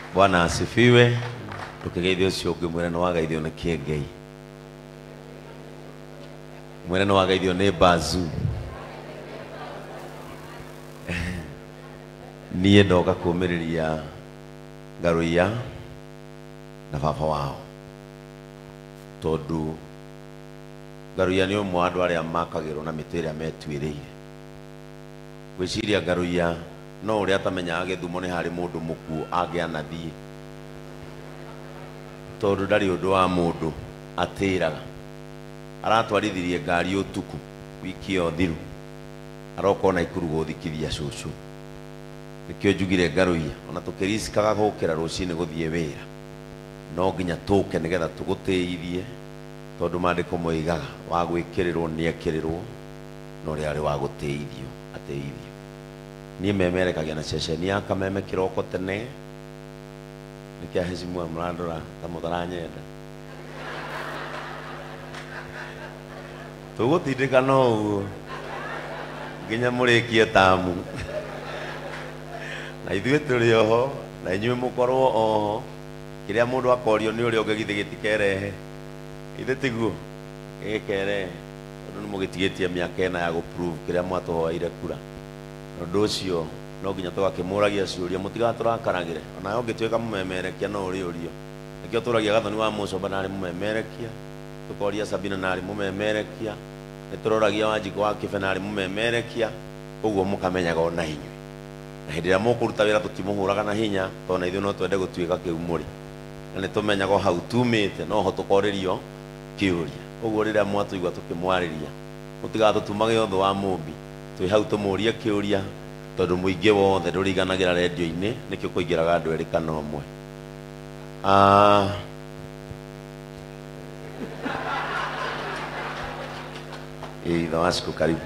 Bwana asifiwe. Tukigeithio cio ngimwira no wagaithio na Kiengei. Mwira no wagaithio ni Bazu. Niĩ ndoka kũmĩrĩria Ngaruiya na baba wao, tondu Ngaruiya nĩ ũmwe wa andũ arĩa makagĩrwo na mĩtĩ ĩrĩa metuĩrĩire. Gwĩciria Ngaruiya no ũrĩa atamenyaga Gĩthumo nĩ harĩ mũndũ mũkuũ angĩanathiĩ, tondu ndarĩ ũndũ wa mũndũ atĩraga. Aratwarithirie ngari ũtukũ wiki ĩyo thiru, aroka na Ikuru gũthikithia cũcũ. Nikio njugire Ngaruiya ona tũkĩricikaga gũkĩra rũcinĩ gũthiĩ wĩra, no nginya tũke nĩgetha tũgũtĩithie, tondu maandĩko moigaga wa gwĩkĩrĩrwo nĩekĩrĩrwo, no ũrĩa arĩ wa gũtĩithio atĩithio. Niĩ memerekagia na ceceni ya Kameme kĩroko tene. Nĩkĩa hecimua mũrandora ta mũtaranyenda. Tũgũtindĩka no ũguo nginya mũrĩkie tamu. Na ithuĩ tũrĩ oho, na inyuĩ mũkorwo oho. Kĩrĩa mũndũ akorio nĩ ũrĩa ũngĩ githĩ gĩtikerehe. Ithe tiguo gĩkerehe, tondũ nĩ mũgĩtigĩtie mĩaka ĩna ya gũprove kĩrĩa mwatũhoeire kura. Ũndũ ũcio no nginya tũgakĩmũragia ciũria, mũtigatũrakaragĩre. Ona ũngĩtuĩka mũmemerekia no ũrĩũrio. Nĩkĩo tũragia Gathoni wa Mũcomba narĩ mũmemerekia, tũkoria Sabina narĩ mũmemerekia, nĩtũroragia Wanjikũ wa Kĩbe narĩ mũmemerekia, ũguo mũkamenyaga ona inyuĩ. Na hĩndĩ ĩrĩa mũkũruta wĩra tũtimũhũraga na hinya, tondũ ithuĩ no twende gũtuĩka kĩu mũrĩ. Na nĩtũmenyaga hau tumĩte, no ho tũkorĩrio kĩũria. Ũguo rĩrĩa mwatũigua tũkĩmwarĩria, mũtigatũtumage ũthũ wa mũmbi, twĩ hau tũmũrie kĩũria, tondũ mũingĩ wothe ndũriganagĩra redio-inĩ, nĩkĩo kũingĩraga andũ erĩ kana ũmwe. Ithe wa Cukũ karibu.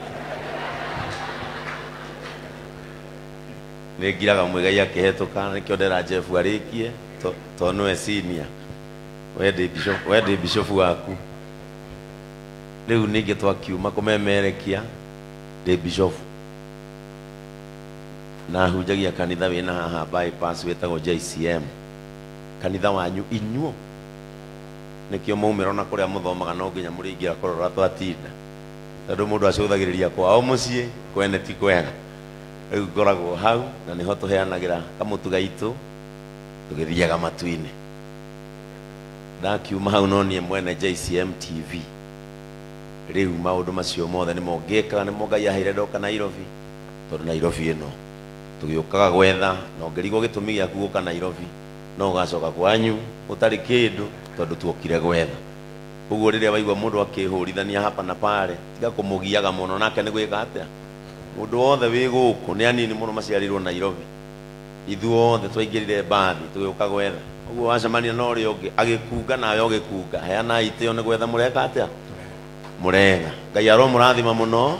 Nĩngiraga Muigai akĩhetũka, nĩkĩo ndera Jeff arĩkie, tondũ nĩwe senior. Wendĩ bishop waku. Rĩu ningĩ twakiuma kũmemerekia ndĩ bishop. Na hunjagia kanitha wĩna haha bypass wĩtagwo JCM. Kanitha wanyu inyuo. Nĩkĩo maumĩra na kũrĩa mũthomaga no nginya mũrĩingĩra kũrora twatinda. Tondũ mũndũ acũthagĩrĩria kwao mũciĩ, kwene ti kwega. Rĩu ngoragwo hau na nĩho tũheanagĩra kamũtu gaitũ tũgĩthiaga matu-inĩ. Ndakiuma hau no niĩ mwene JCM TV. Rĩu maũndũ macio mothe nĩmo ngĩkaga, nĩmo Ngai aheire ndoka Nairobi, tondũ Nairobi ĩno tũgĩũkaga gwetha, na ũngĩrigwo gĩtũmi gĩaku gũka Nairobi no ũgacoka kwanyu ũtarĩ kĩndũ, tondũ tuokire gwetha. Ũguo rĩrĩa waigua mũndũ akĩhũrithania hapa na pale, tiga kũmũgiaga mũno, nake nĩ gwĩka atĩa. Mũndũ wothe wĩ gũkũ nĩ anini mũno maciarirwo Nairobi. Ithuothe twaingĩrire mbathi tũgĩũka gwetha. Ũguo wacemania na ũrĩa ũngĩ agĩkunga nawe ũgĩkunga, heana itĩo nĩ gwetha mũreka atĩa. Mũrega. Ngai aromũrathima mũno.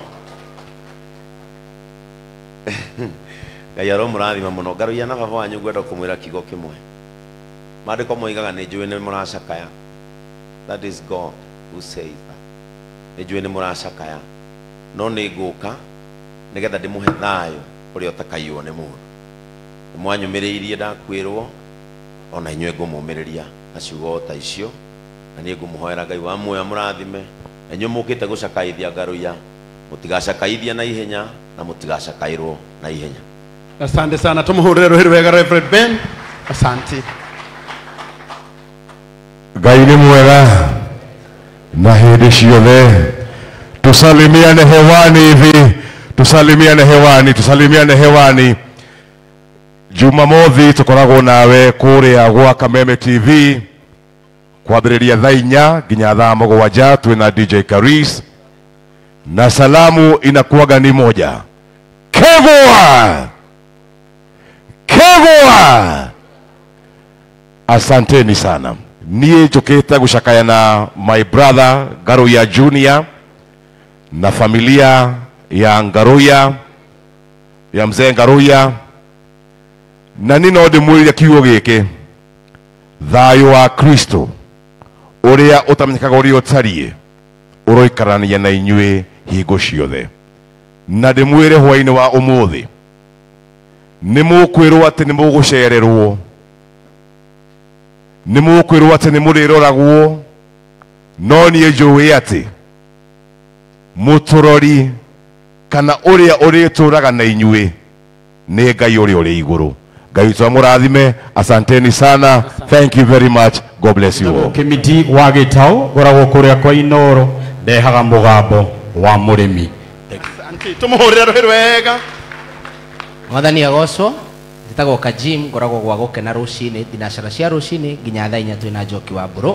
Ngai aromũrathima mũno. Ngaruiya na baba wanyu ngwenda kũmwĩra kiugo kĩmwe. Maandĩko moigaga nĩ njũĩ nĩ mũracakaya. That is God who says that. Nĩ njũĩ nĩ mũracakaya, no nĩ ngũka nĩgetha ndĩmũhe thayũ ũrĩa ũtakaiywo nĩ mũndũ. Nĩmwanyũmĩrĩirie ndakwĩrwo, ona inyuĩ ngũmũmĩrĩria na ciugo ta icio, na niĩ ngũmũhoera Ngai wa muoyo mũrathime. Na inyuĩ mũkĩte gũcakaithia Ngaruiya, mũtigacakaithia na ihenya na mũtigacakairwo na ihenya. Asante sana, tumuhũrĩre rũhĩ rwega Reverend Ben. Asante. Ngai nĩ mwega na hĩndĩ ciothe. Tusalimiane hewani hivi, tusalimiane hewani, tusalimiane hewani. Jumamothi tukoragwo nawe kũrĩa gwa Kameme TV kwambĩrĩria thaa 4 nginya thaa 7. Twĩna DJ Karis na salamu inakuwaga ni moja. Kegwa! Kegwa! Asanteni sana. Niĩ njũkĩte gũcakaya na my brother Ngaruiya Junior na familia ya Ngaruiya, ya mzee Ngaruiya, na nino ndĩmwĩrire kiugo gĩkĩ. Thayũ wa Kristo ũrĩa ũtamenyekaga ũrĩa ũtariĩ ũroikarania na inyuĩ hingo ciothe. Na ndĩmwĩre hwaĩ-inĩ wa ũmũthĩ nĩ mũkwĩrwo atĩ nĩ mũgũcererwo nĩ mũkwĩrwo atĩ nĩ mũrĩroragwo, no niĩ njũĩ atĩ mũtũrori kana ũrĩa ũrĩtũraga na inyuĩ nĩ Ngai ũrĩa ũrĩ igũrũ. Ngai witũ amũrathime. Asanteni sana. Thank you very much. God bless you all. Kimiti wa Gĩtaũ ngoragwo kũrĩa kwa Inoro, ndehaga mũgambo wa mũrĩmi. Asante, tũmũhũrĩre rũhĩ rwega. Mwathani agocwo. Njĩtagwo Kajim, ngoragwo gwa gũkena rũcinĩ, thinacara cia rũcinĩ nginya thaa 4 twĩna Njoki wa Mbũrũ.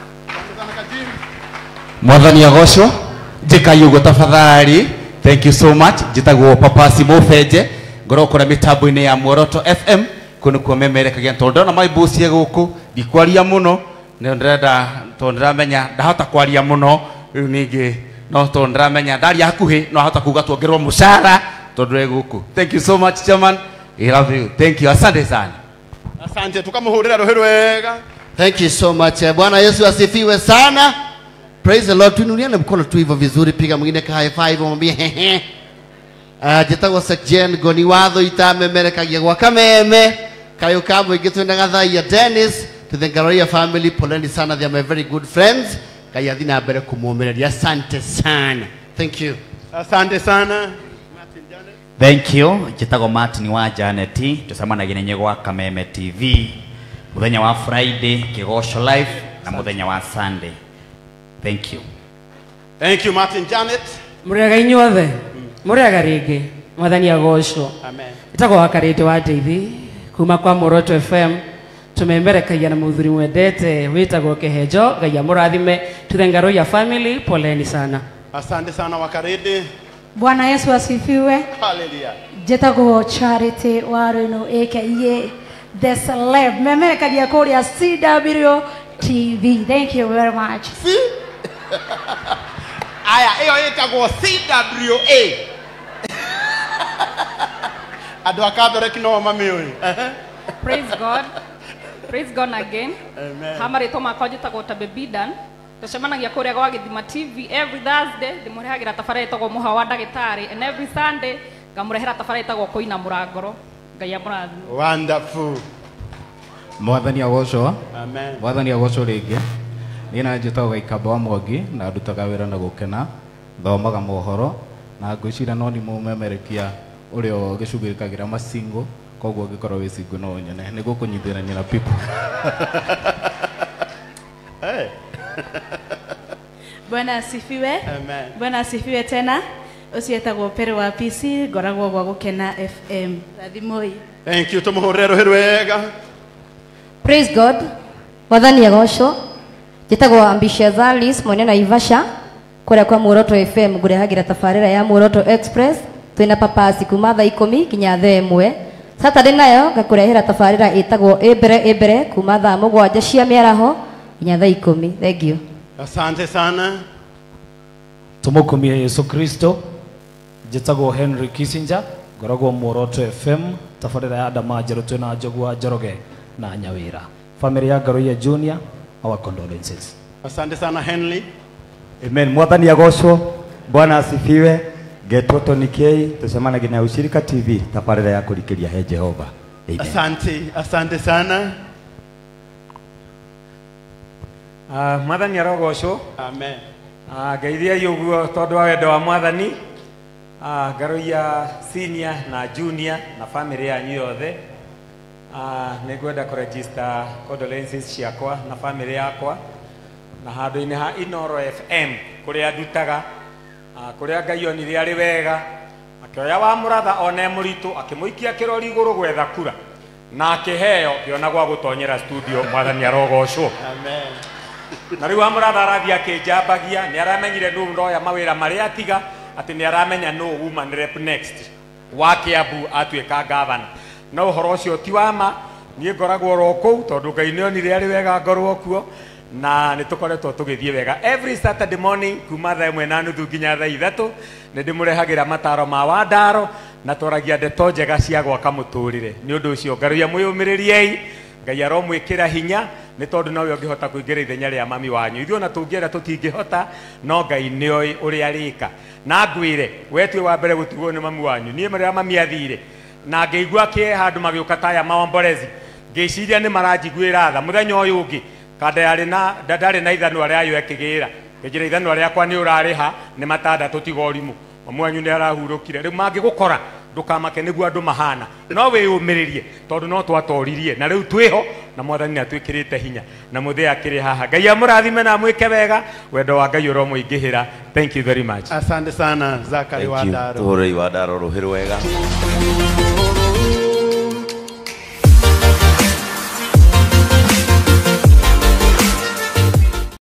Mwathani agocwo. Njĩkai ũguo tafadhali. Thank you so much. Njĩtagwo Papasi Mũbenje, ngoragwo kũrĩa mĩtambo-inĩ ya Muoroto FM, kũnũ kuo memerekagia tondũ ndona maimbucie gũkũ ndikwaria mũno, nĩ ndĩrenda tondũ ndĩramenya ndahota kwaria mũno, rĩu ningĩ no tondũ ndĩramenya ndaria hakuhĩ no hota kuga tuongererwo mũcara tondũ ndĩ gũkũ. Thank you so much chairman. I love you. Thank you. Asante sana. Asante, tukamhurira roho rwega. Thank you so much. Bwana Yesu asifiwe sana. Praise the Lord. Tuinuliane mkono tu hivyo vizuri, piga mwingine ka high five, mwambie hehe. Njĩtagwo Sekjen Goni watho itamemerekagia gwa Kameme. Kayo kamwe gĩtwendaga thai ya Dennis to the Ngaroia family. Poleni sana, they are my very good friends. Ngai athi na mbere kũmũũmĩrĩria. Asante sana. Thank you. Asante sana. Thank you. Njĩtagwo Martin wa Janeti, tucemanagia na gwa Kameme TV muthenya wa Friday, Kĩgosho live na muthenya wa Sunday. Thank you. Thank you Martin Janet. Murega inyuothe. Murega rĩngĩ. Mwathani agocwo. Amen. Njĩtagwo Wakarĩte wa Ndeithi kuma kwa Muoroto FM. Tumemerekagia na mũthuri mwendete wĩtagwo Kĩhenjo. Ngai amũrathime. To the Ngaroia family, poleni sana. Asante sana Wakarĩte. Bwana Yesu asifiwe. Hallelujah. Njĩtagwo Charity Warino aka the celeb, memerekagia kũrĩa CW TV. Thank you very much. Aya, iyo ĩtagwo CWA. Andũ a Catholic no mamĩũĩ. Praise God. Praise God again. Amen. Hamarĩtwo makwa njĩtagwo Tabebidan. Tucemanagia kũrĩa gwa Gĩthima TV every Thursday, ndĩmũrehagĩra tabarĩra ĩtagwo Mũha wa Ndagĩtarĩ, and every Sunday ngamũrehera tabarĩra ĩtagwo Kũina Mũrangoro. Ngai amũrathime. Wonderful. Mwathani agocwo. Amen. Mwathani agocwo rĩngĩ. Niĩ na njĩtagwo Gaikamba wa Mwangi na ndutaga wĩra na gũkena, thomaga mohoro na ngwĩciria no nĩ mũmemerekia ũrĩa gĩcugĩrĩkagĩra macingo, koguo ngĩkorwo wĩ cingo no nyone nĩguo kũnyitithania na people. Hey. Bwana asifiwe. Amen. Bwana asifiwe tena. Ũcio etagwo Pere wa PC, ngoragwo gwa gũkena FM. Rathimoi. Thank you, tũmũhũrĩre rũhĩ rwega. Praise God. Mwathani agocwo. Njĩtagwo Ambitious Alice mwene Naivasha, kũrĩa kwa Muoroto FM ngũrehagĩra tabarĩra ya Muoroto Express. Twĩna Papasi kuma thaa 10 nginya thaa 1. Saturday nayo ngakũrehera tabarĩra ĩtagwo Ebere kuma thaa 7 cia mĩaraho nginya thaa 10. Thank you. Asante sana. Tumukumie Yesu Kristo. Njĩtagwo Henry Kissinger, ngoragwo Muoroto FM, tabarĩra ya Adama Njerũ twĩna Njogua Njoroge na Nyawĩra. Family ya Ngaroia Junior, our condolences. Asante sana Henry. Amen. Mwathani agocwo. Bwana asifiwe. Ngetwo Tony K, tucemanagia na Ushirika TV, tabarĩra ya kũrikĩria he Jehova. Amen. Asante sana. Mwathani arogocwo. Amen. Ngeithia ũguo tondũ wa wendo wa Mwathani. Ngaroia senior na junior na family yanyu yothe. Nĩngwenda kũregister condolences ciakwa na family yakwa na handũ-inĩ ha Inoro FM kũrĩa ndutaga, kũrĩa Ngai onire arĩ wega akĩoya wa mũratha one mũritũ akĩmũikia kĩrori igũrũ gwetha kura na akĩheo kĩona gwa gũtonyera studio. Mwathani arogocwo. Amen. Na rĩu wa mũratha arathiĩ akĩnjambagia, nĩ aramenyire nũũ ndoya mawĩra marĩa atiga, atĩ nĩ aramenya nũũ woman rep next wa Kiambu atuĩka gavana. No ũhoro ũcio ti wa ma, niĩ ngoragwo ro kũu tondũ Ngai nĩ onire arĩ wega ngorwo kuo na nĩ tũkoretwo tũgĩthiĩ wega. Every Saturday morning kuma thaa 1:30 nginya thaa 3 nĩ ndĩmũrehagĩra mataro ma Wandaro na twaragia ndeto njega cia gwaka mũtũrĩre. Nĩ ũndũ ũcio Ngaroia mwĩyũmĩrĩriei, Ngai aromwĩkĩra hinya nĩ tondũ nowe ũngĩhota kũingĩra ithenya rĩa mami wanyu. Ithuĩ ona tũngĩenda tũtingĩhota, no Ngai nĩoĩ ũrĩa arĩka. Na ngwĩre we tuĩ wa mbere gũtigwo nĩ mami wanyu. Niĩ marĩa mami athire na ngĩigua handũ magĩũka taya maomborezi, ngĩciria nĩ maranjiguĩra tha mũthenya ũyũ ũngĩ kada ndarĩ na ithanwa rĩayo ekĩgĩra ngĩnjĩra ithanwa rĩakwa nĩ ũrarĩha nĩ matandatũ tiga ũrimũ mwanyu nĩ arahurũkire rĩu mangĩgũkora ndũkamake nĩguo andũ mahana no wĩyũmĩrĩrie tondũ no twatoririe na rĩu twĩho na mwathani nĩatwĩkĩrĩte hinya na mũthĩ akĩrĩ haha Ngai amũrathime na mwĩke wega wendo wa Ngai ũromũingĩhĩra. Thank you very much. Asante sana Zakari Wadaro. Tũhũrei Wadaro rũhĩ rwega.